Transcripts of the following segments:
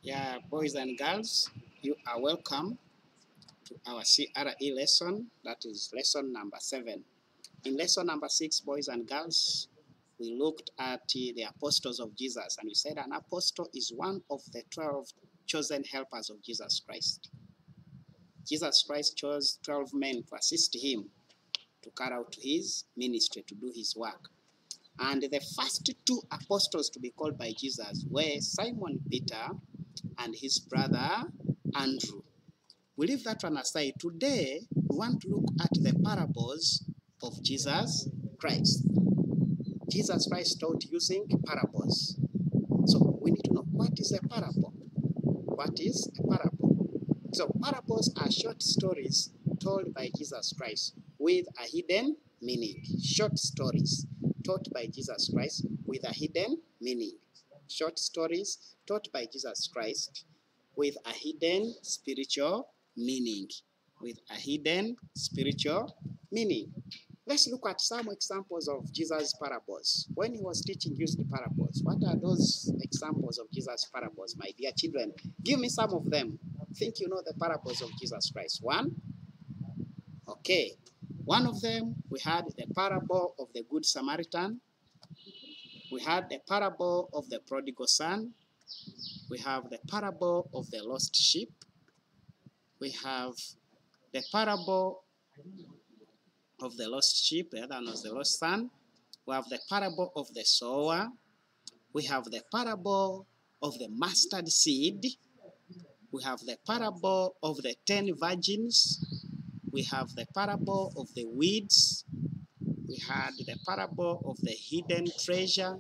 Yeah, boys and girls, you are welcome to our CRE lesson, that is lesson number 7. In lesson number 6, boys and girls, we looked at the apostles of Jesus, and we said an apostle is one of the 12 chosen helpers of Jesus Christ. Jesus Christ chose 12 men to assist him to carry out his ministry, to do his work. And the first 2 apostles to be called by Jesus were Simon Peter and his brother Andrew. We leave that one aside. Today, we want to look at the parables of Jesus Christ. Jesus Christ taught using parables. So we need to know, what is a parable? What is a parable? So parables are short stories told by Jesus Christ with a hidden meaning. Short stories taught by Jesus Christ with a hidden meaning. Short stories taught by Jesus Christ with a hidden spiritual meaning. With a hidden spiritual meaning. Let's look at some examples of Jesus' parables. When he was teaching, used parables. What are those examples of Jesus' parables, my dear children? Give me some of them. Think you know the parables of Jesus Christ. One? Okay. One of them, we had the parable of the Good Samaritan. We had the parable of the prodigal son. We have the parable of the lost sheep. We have the parable of the lost sheep, the other one was the lost son. We have the parable of the sower. We have the parable of the mustard seed. We have the parable of the 10 virgins. We have the parable of the weeds. We had the parable of the hidden treasure,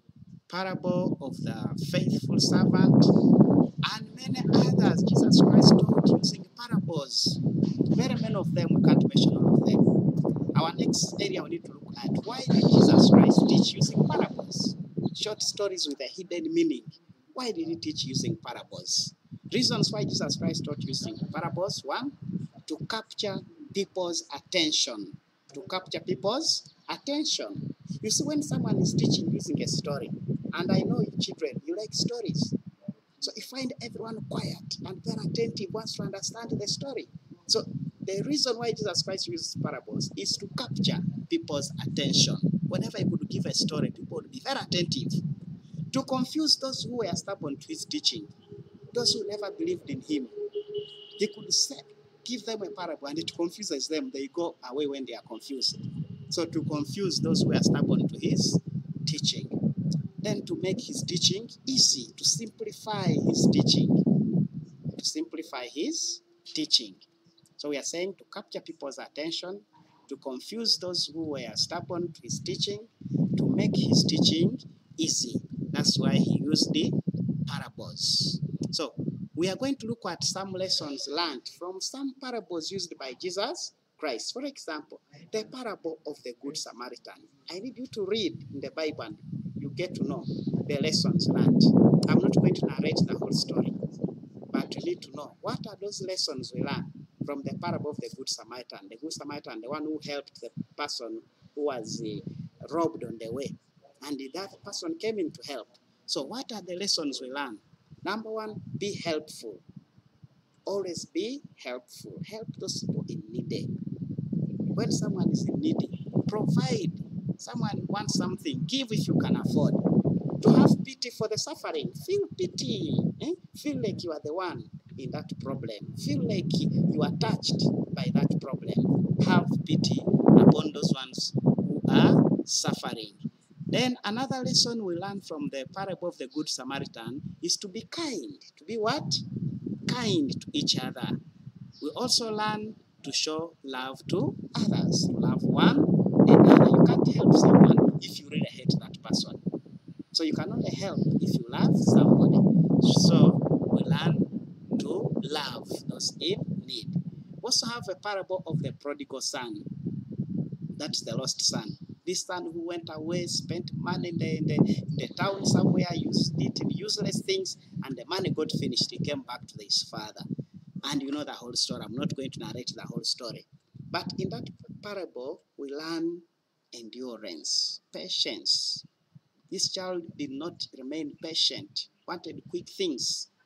parable of the faithful servant, and many others. Jesus Christ taught using parables. Very many of them, we can't mention all of them. Our next area we need to look at, why did Jesus Christ teach using parables? Short stories with a hidden meaning. Why did he teach using parables? Reasons why Jesus Christ taught using parables. One, to capture people's attention. To capture people's attention. You see, when someone is teaching using a story, and I know you children, you like stories. So you find everyone quiet and very attentive, wants to understand the story. So the reason why Jesus Christ uses parables is to capture people's attention. Whenever he could give a story, people would be very attentive. To confuse those who were stubborn to his teaching, those who never believed in him. He could give them a parable and it confuses them. They go away when they are confused. So to confuse those who are stubborn to his teaching. Then to make his teaching easy, to simplify his teaching. To simplify his teaching. So we are saying to capture people's attention, to confuse those who were stubborn to his teaching, to make his teaching easy. That's why he used the parables. So we are going to look at some lessons learned from some parables used by Jesus Christ. For example, the parable of the Good Samaritan. I need you to read in the Bible and you get to know the lessons learned. I'm not going to narrate the whole story, but you need to know what are those lessons we learn from the parable of the Good Samaritan. The Good Samaritan, the one who helped the person who was robbed on the way. And that person came in to help. So what are the lessons we learn? Number one, be helpful. Always be helpful. Help those people in need. When someone is in need, provide. Someone wants something, give if you can afford. To have pity for the suffering. Feel pity. Feel like you are the one in that problem. Feel like you are touched by that problem. Have pity upon those ones who are suffering. Then another lesson we learn from the parable of the Good Samaritan is to be kind. To be what? Kind to each other. We also learn to show love to others. Love one another. You can't help someone if you really hate that person. So you can only help if you love somebody. So we learn to love those in need. We also have a parable of the prodigal son. That's the lost son. This son who went away, spent money in the town somewhere, used it in useless things, and the money got finished. He came back to his father. And you know the whole story. I'm not going to narrate the whole story. But in that parable, we learn endurance, patience. This child did not remain patient, wanted quick things.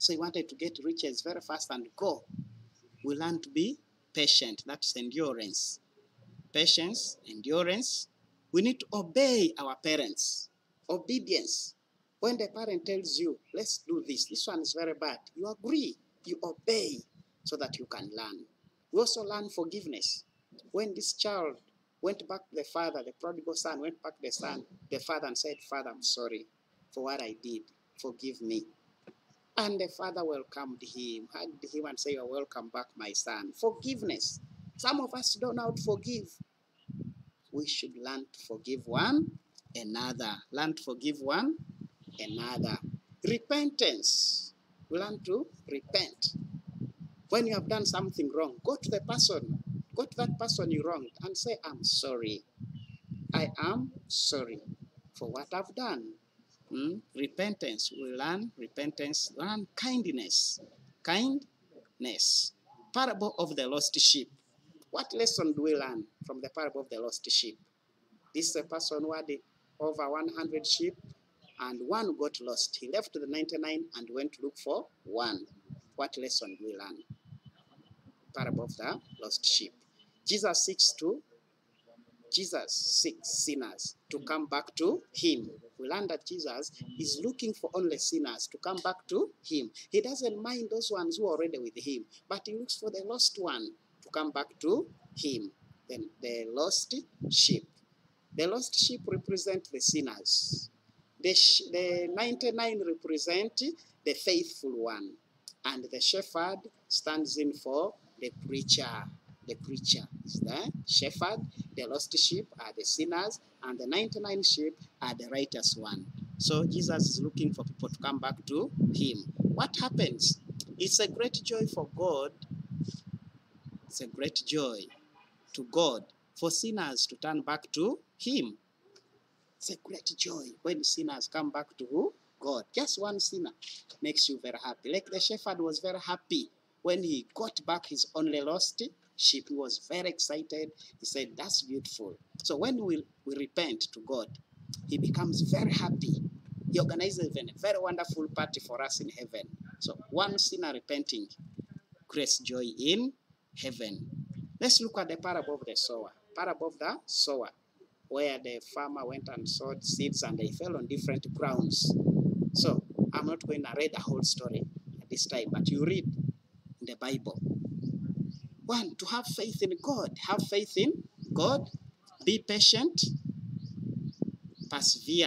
So he wanted to get riches very fast and go. We learn to be patient. That's endurance. Patience, endurance. We need to obey our parents. Obedience. When the parent tells you, let's do this, this one is very bad, you agree, you obey so that you can learn. We also learn forgiveness. When this child went back to the father, the prodigal son went back to the father and said, Father, I'm sorry for what I did. Forgive me. And the father welcomed him, hugged him and said, you're welcome back, my son. Forgiveness. Some of us don't know how to forgive. We should learn to forgive one another. Learn to forgive one another. Repentance. We learn to repent. When you have done something wrong, go to the person. Go to that person you wronged and say, I'm sorry. I am sorry for what I've done. Repentance. We learn repentance. Learn kindness. Kindness. Parable of the lost sheep. What lesson do we learn from the parable of the lost sheep? This is a person who had over 100 sheep and one got lost. He left the 99 and went to look for one. What lesson do we learn? Parable of the lost sheep. Jesus seeks sinners to come back to him. We learn that Jesus is looking for only sinners to come back to him. He doesn't mind those ones who are already with him, but he looks for the lost one to come back to him. Then the lost sheep. The lost sheep represent the sinners. The 99 represent the faithful one. And the shepherd stands in for the preacher. The preacher is the shepherd. The lost sheep are the sinners. And the 99 sheep are the righteous one. So Jesus is looking for people to come back to him. What happens? It's a great joy for God. It's a great joy to God for sinners to turn back to him. It's a great joy when sinners come back to who? God. Just one sinner makes you very happy. Like the shepherd was very happy when he got back his only lost sheep. He was very excited. He said, that's beautiful. So when we repent to God, he becomes very happy. He organizes even a very wonderful party for us in heaven. So one sinner repenting creates joy in heaven. Let's look at the parable of the sower. Parable of the sower, where the farmer went and sowed seeds and they fell on different grounds. So I'm not going to read the whole story at this time, but you read in the Bible. One, to have faith in God. Have faith in God. Be patient. Persevere.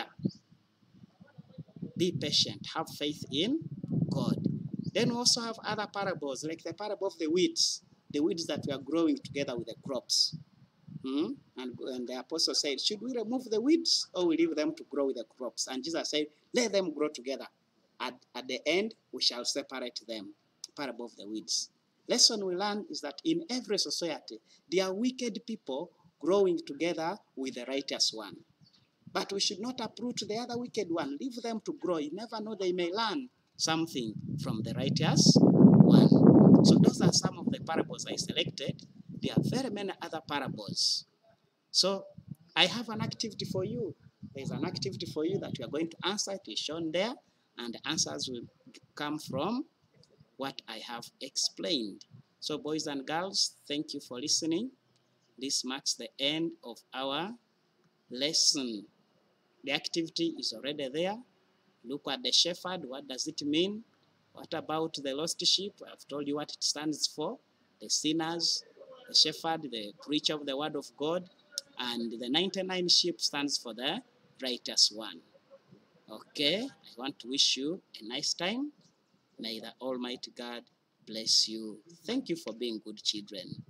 Be patient. Have faith in God. Then we also have other parables, like the parable of the weeds that we are growing together with the crops. And the apostle said, should we remove the weeds or we leave them to grow with the crops? And Jesus said, let them grow together. At the end, we shall separate them. Parable of the weeds. Lesson we learn is that in every society, there are wicked people growing together with the righteous one. But we should not uproot the other wicked one. Leave them to grow. You never know, they may learn something from the righteous one. So those are some of the parables I selected. There are very many other parables. So I have an activity for you. There's an activity for you that we are going to answer. It is shown there. And the answers will come from what I have explained. So boys and girls, thank you for listening. This marks the end of our lesson. The activity is already there. Look at the shepherd. What does it mean? What about the lost sheep? I've told you what it stands for. The sinners, the shepherd, the preacher of the word of God, and the 99 sheep stands for the righteous one. Okay, I want to wish you a nice time. May the Almighty God bless you. Thank you for being good children.